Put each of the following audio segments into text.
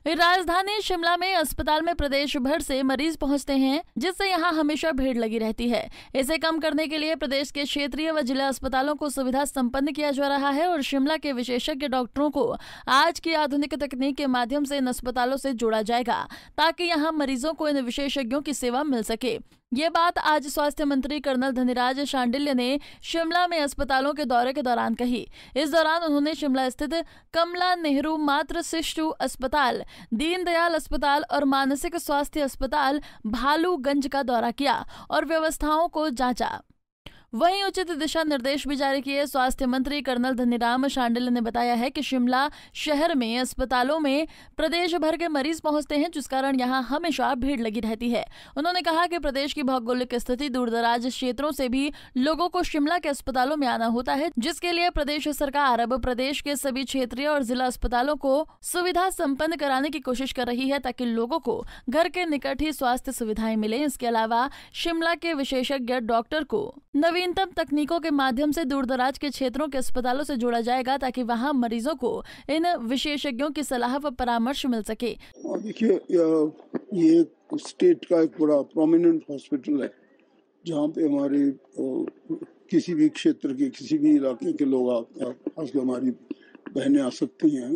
राजधानी शिमला में अस्पताल में प्रदेश भर से मरीज पहुंचते हैं, जिससे यहां हमेशा भीड़ लगी रहती है। इसे कम करने के लिए प्रदेश के क्षेत्रीय व जिला अस्पतालों को सुविधा संपन्न किया जा रहा है और शिमला के विशेषज्ञ डॉक्टरों को आज की आधुनिक तकनीक के माध्यम से इन अस्पतालों से जोड़ा जाएगा, ताकि यहां मरीजों को इन विशेषज्ञों की सेवा मिल सके। ये बात आज स्वास्थ्य मंत्री कर्नल धनीराज शांडिल्य ने शिमला में अस्पतालों के दौरे के दौरान कही। इस दौरान उन्होंने शिमला स्थित कमला नेहरू मातृ शिशु अस्पताल, दीनदयाल अस्पताल और मानसिक स्वास्थ्य अस्पताल भालूगंज का दौरा किया और व्यवस्थाओं को जांचा। वहीं उचित दिशा निर्देश भी जारी किए। स्वास्थ्य मंत्री कर्नल धनीराम शांडिल्य ने बताया है कि शिमला शहर में अस्पतालों में प्रदेश भर के मरीज पहुंचते हैं, जिस कारण यहां हमेशा भीड़ लगी रहती है। उन्होंने कहा कि प्रदेश की भौगोलिक स्थिति दूरदराज क्षेत्रों से भी लोगों को शिमला के अस्पतालों में आना होता है, जिसके लिए प्रदेश सरकार अब प्रदेश के सभी क्षेत्रीय और जिला अस्पतालों को सुविधा संपन्न कराने की कोशिश कर रही है, ताकि लोगों को घर के निकट ही स्वास्थ्य सुविधाएं मिले। इसके अलावा शिमला के विशेषज्ञ डॉक्टर को नवीनतम तकनीकों के माध्यम से दूरदराज के क्षेत्रों के अस्पतालों से जोड़ा जाएगा, ताकि वहां मरीजों को इन विशेषज्ञों की सलाह व परामर्श मिल सके। देखिए, ये स्टेट का एक बड़ा प्रोमिनेंट हॉस्पिटल है, जहां पे हमारे किसी भी क्षेत्र के किसी भी इलाके के लोग खासकर हमारी बहनें आ सकती हैं।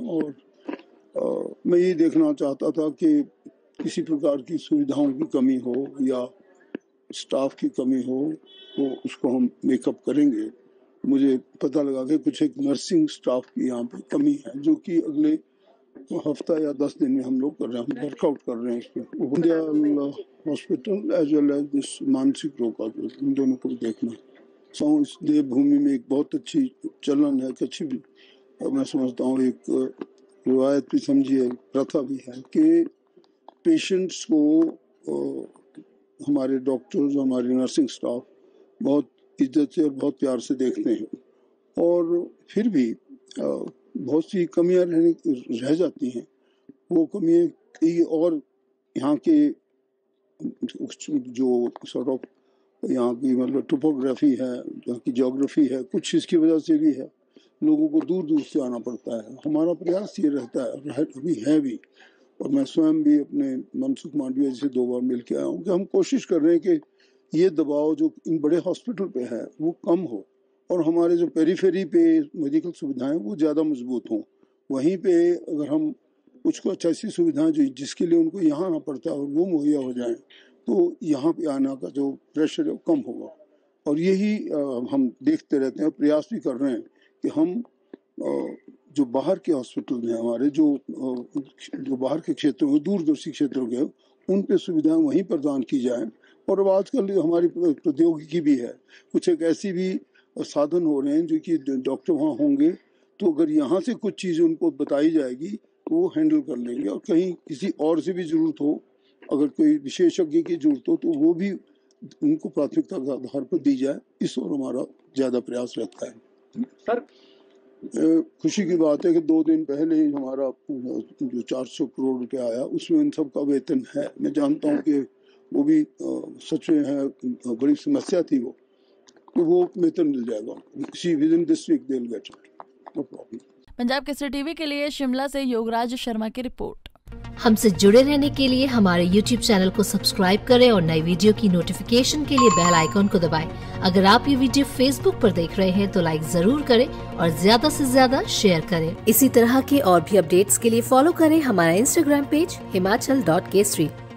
और मैं ये देखना चाहता था कि किसी प्रकार की सुविधाओं की कमी हो या स्टाफ की कमी हो तो उसको हम मेकअप करेंगे। मुझे पता लगा कि कुछ एक नर्सिंग स्टाफ की यहाँ पे कमी है, जो कि अगले हफ्ता या 10 दिन में हम लोग कर रहे हैं, हम वर्कआउट कर रहे हैं इस पर। Hospital as well as this मानसिक रोग का, इन दोनों को देखना। इस देवभूमि में एक बहुत अच्छी चलन है, अच्छी भी मैं समझता हूँ एक रिवायत भी समझिए, प्रथा भी है कि पेशेंट्स को हमारे डॉक्टर्स, हमारे नर्सिंग स्टाफ बहुत इज्जत से और बहुत प्यार से देखते हैं। और फिर भी बहुत सी कमियां रह जाती हैं। वो कमियां कई और यहाँ के जो सॉर्ट ऑफ यहाँ की मतलब टोपोग्राफी है, यहाँ की ज्योग्राफी है, कुछ इसकी वजह से भी है। लोगों को दूर दूर से आना पड़ता है। हमारा प्रयास ये रहता है, अभी है भी, और मैं स्वयं भी अपने मनसुख मांडविया जी से 2 बार मिल के आया हूँ कि हम कोशिश कर रहे हैं कि ये दबाव जो इन बड़े हॉस्पिटल पे है वो कम हो और हमारे जो पेरीफेरी पे मेडिकल सुविधाएं वो ज़्यादा मजबूत हों। वहीं पे अगर हम कुछ ऐसी सुविधाएं जो जिसके लिए उनको यहाँ आना पड़ता है और वो मुहैया हो जाएं, तो यहाँ पे आना का जो प्रेशर है वो कम होगा। और यही हम देखते रहते हैं, प्रयास भी कर रहे हैं कि हम जो बाहर के हॉस्पिटल हैं हमारे, जो बाहर के क्षेत्रों में, दूरदर्शी क्षेत्रों के, उन पे सुविधाएं वहीं प्रदान की जाएं। और अब आजकल हमारी प्रौद्योगिकी भी है, कुछ एक ऐसी भी साधन हो रहे हैं जो कि डॉक्टर वहाँ होंगे, तो अगर यहाँ से कुछ चीज़ें उनको बताई जाएगी तो वो हैंडल कर लेंगे। और कहीं किसी और से भी ज़रूरत हो, अगर कोई विशेषज्ञ की ज़रूरत हो, तो वो भी उनको प्राथमिकता के आधार पर दी जाए। इस ओर हमारा ज़्यादा प्रयास रहता है। सर, खुशी की बात है कि 2 दिन पहले ही हमारा जो 400 करोड़ रुपया आया, उसमें इन सब का वेतन है। मैं जानता हूँ कि वो भी सच में है, बड़ी समस्या थी वो, तो वो वेतन मिल जाएगा इसी within this week, they will get it, no problem. Punjab Kesari TV के लिए शिमला से योगराज शर्मा की रिपोर्ट। हमसे जुड़े रहने के लिए हमारे YouTube चैनल को सब्सक्राइब करें और नई वीडियो की नोटिफिकेशन के लिए बेल आइकॉन को दबाएं। अगर आप ये वीडियो Facebook पर देख रहे हैं तो लाइक जरूर करें और ज्यादा से ज्यादा शेयर करें। इसी तरह के और भी अपडेट्स के लिए फॉलो करें हमारा Instagram पेज himachal.kesri।